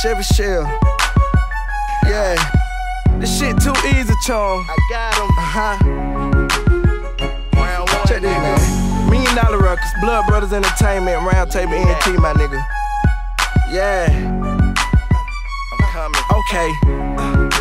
Chevy Shell. Yeah. This shit too easy, chum. I got him. Check this, man. $1 Million Records, Blood Brothers Entertainment, Roundtable ENT, my nigga. Yeah. I'm coming. Okay.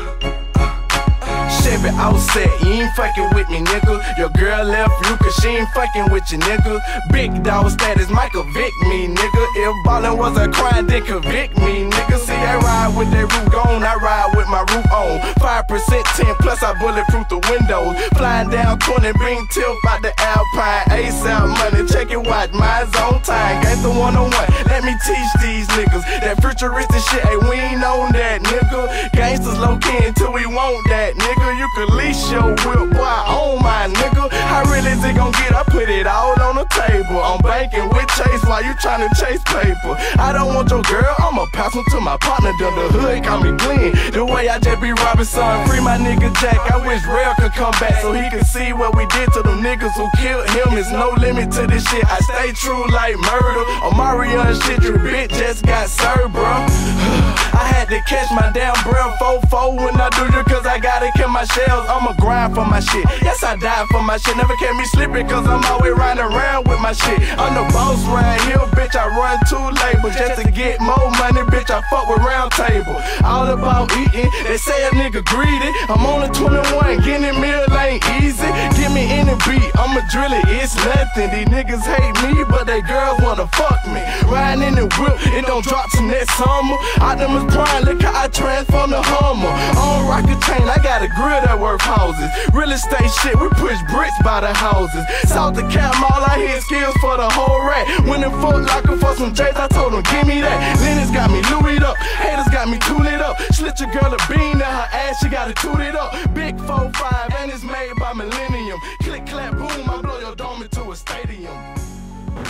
Chevy offset, you ain't fucking with me, nigga. Your girl left you cause she ain't fucking with you, nigga. Big dog status might convict me, nigga. If ballin' was a crime, then convict me, nigga. See, I ride with that roof gone, I ride with my roof on. 5% 10 plus I bulletproof the windows. Flying down 20, bring tilt out the Alpine. ASAP money, check it, watch, mine's on time. Gangsta 101, let me teach these niggas that futuristic shit, hey, we ain't on that, nigga. Gangsters low key until we want that, nigga. You can leash your whip, boy, I own my nigga. How real is it gon' get? I put it all on the table. I'm banking with Chase while you tryna chase paper. I don't want your girl, I'ma pass them to my partner. Down the hood, call me Glenn. The way I just be Robinson, free my nigga Jack. I wish Rail could come back so he could see what we did to them niggas who killed him. There's no limit to this shit. I stay true like murder. Omarion shit, your bitch just got served, bro. I had to catch my damn breath 4-4 when I do you cause I gotta kill my shells. I'ma grind for my shit. Yes, I die for my shit. Never catch me slipping cause I'm always riding around with my shit. I'm the boss right here, bitch. I run 2 labels just to get more money, bitch. I fuck with Roundtable. All about eating. They say a nigga greedy. I'm on a 21. Getting a meal ain't easy. Give me any beat, I'ma drill it. It's nothing. These niggas hate me, but they girls wanna fuck me. Riding in the whip, it don't drop till next summer. Optimus Prime, look how I transform the Hummer. On rocket chain, I got a grill that worth houses. Real estate shit, we push bricks by the houses. South the Cap Mall, I hit skills for the whole rack. Went in Foot Locker for some J's, I told them give me that. Lennox got me Louis up, haters got me tooted up. Slit your girl a bean in her ass, she got it tooted up. Big 4-5 and it's made by Millennium. Click clap boom, I blow your dome into a stadium.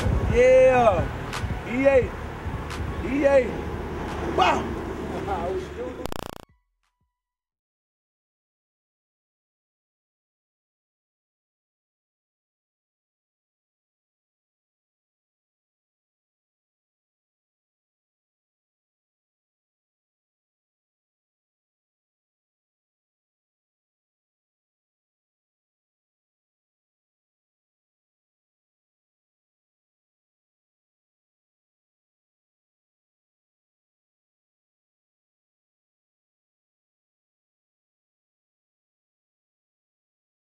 Yeah, EA, wow.